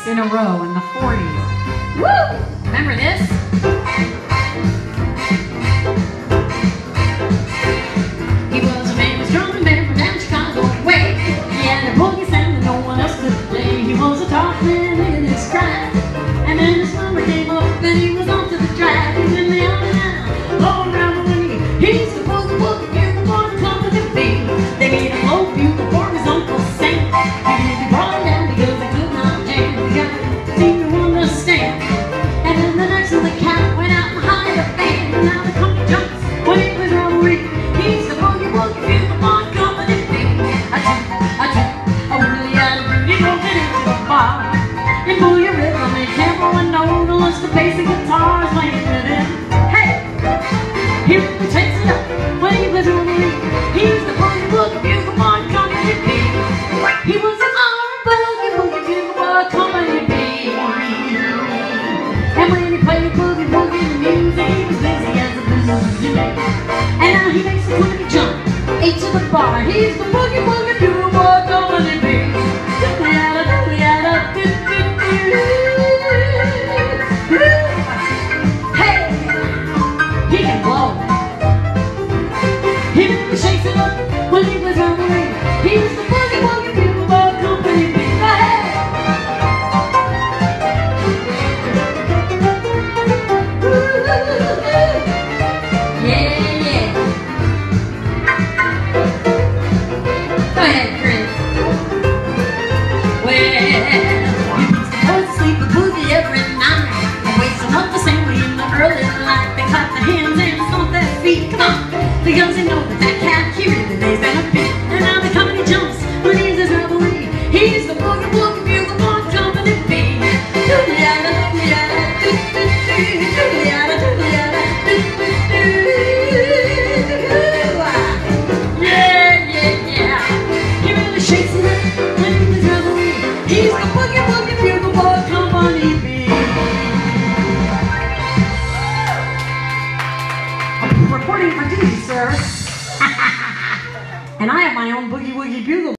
in a row in the 40s. Woo! Remember this? He was a man with strong man from down Chicago way. He had a boogie sound that no one else could play. He was a tough man in his craft. And then his summer came up and he was on to the track. And then they all down, all around the way. He's the boogie woogie bugle boy from company B. They made him low bugle for his Uncle Sam. He brought him down because he could not jam. He got seem to understand. And then the next of the cat went out and hired a band. And now the company jumps when it was robbery. He's the boogie woogie bugle boy from company B. I really had a booty broken into the bar. And boogie rhythm and camera and no list the basic guitars playing with him. Hey! He really takes it up when he was on the lead. He's the boogie woogie bugle boy company B. He was an boogie woogie bugle boy company B. And when he played boogie woogie the music, he was busy as a blues today. And now he makes the boogie jump 8 to the bar. He's the boogie woogie bugle boy company B. Hey! He can blow. He really shakes it up when he was on the ring. He's the boogie woogie bugle boy company B. Hey! Yeah, yeah. Go ahead, Chris. Well, he puts the boys to sleep with boogie every night. He wakes them up the same way in the early light. They clap their hands and stomp their feet. Come on, because they know that that cat, he really lays down a beat. And now the company jumps when he's his revelry. He's the boogie woogie bugle boy company B. Doodle-yada, doodle-yada, doo-doo-doo, doodle-yada, doodle-yada, doo-doo-doo. Yeah, yeah, yeah. He really shakes it up when he's his revelry. He's the boogie woogie bugle boy company B. I'm reporting for duty, sir. And I have my own boogie woogie bugle.